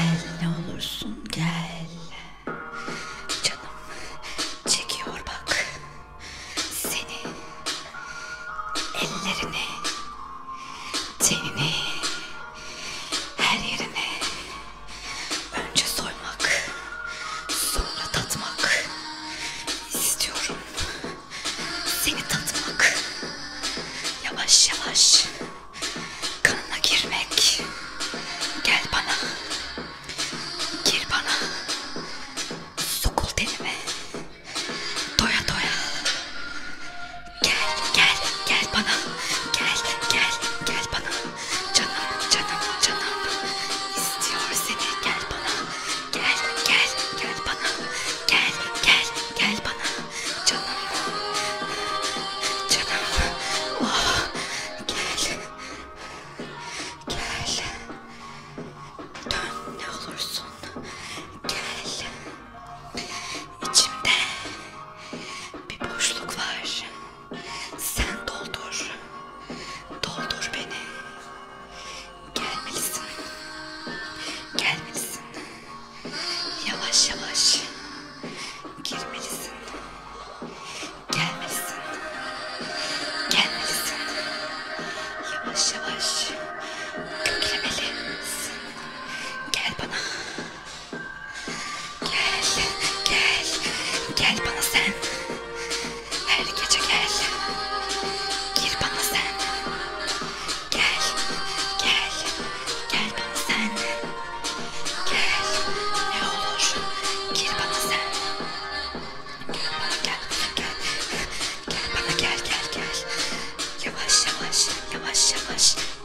Gel ne olursun gel. Canım çekiyor bak seni, ellerini, tenini, her yerini. Önce soymak, sonra tatmak istiyorum. Seni tatmak, yavaş yavaş kanına girmek. Gel bana, gir bana, sokul tenime, doya doya. Gel, gel, gel bana, gel, gel, gel bana. Canım, canım, canım istiyor seni. Gel bana, gel, gel, gel bana, gel, gel, gel bana. Canım, canım, oh, gel, gel. Dön ne olursun, gel. İçimde bir boşluk var. Sen doldur, doldur beni. Gelmelisin, gelmelisin. Yavaş yavaş girmelisin. Gelmelisin, gelmelisin. Yavaş yavaş köklemelisin. Gel bana. Gel, gel, gel bana sen. Her gece gel. Gir bana sen. Gel, gel, gel bana sen. Gel, ne olur. Gir bana sen. Gel bana gel, gel. Gel bana gel, gel, gel. Yavaş yavaş, yavaş yavaş.